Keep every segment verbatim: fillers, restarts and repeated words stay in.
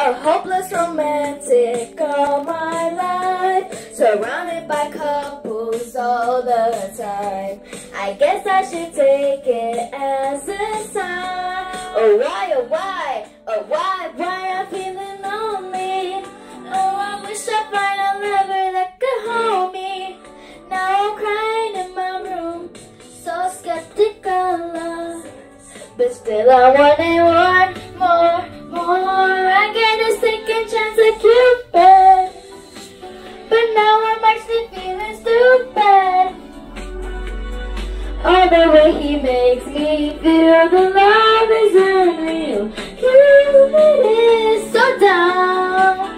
a hopeless romantic all my life, surrounded by couples all the time. I guess I should take it as a sign. Oh why, oh why, oh why, why I'm feeling lonely. Oh, I wish I'd find a lover that could hold me. Now I'm crying in my room, so skeptical of, but still I wanted one more, more. I get a second chance at Cupid, but now I'm actually feeling stupid. Oh, the way he makes me feel, the love is unreal. Cupid is so dumb.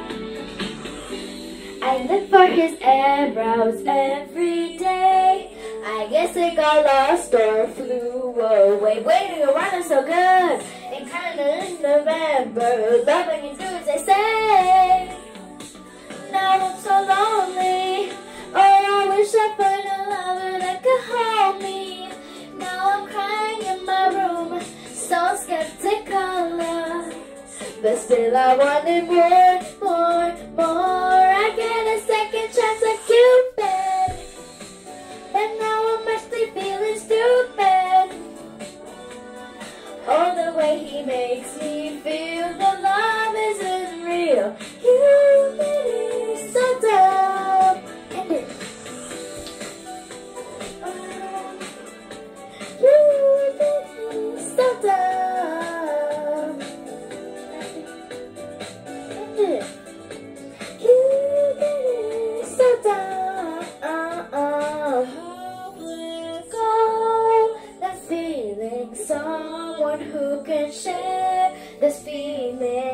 I look for his eyebrows every day. I guess it got lost or flew away. Waiting around is so good, and kinda in November. Loving you through, they say. Now I'm so lonely. Oh, I wish I found a lover that could hold me. Now I'm crying in my room, so skeptical of, but still I wanted more, more, more. I get a second chance at Cupid, but now I'm actually feeling stupid. Oh, the way he makes me feel, the love isn't real. Cupid is so dumb. End it. Cupid is so dumb. End it. Cupid is so dumb. That feeling, someone who can share this feeling.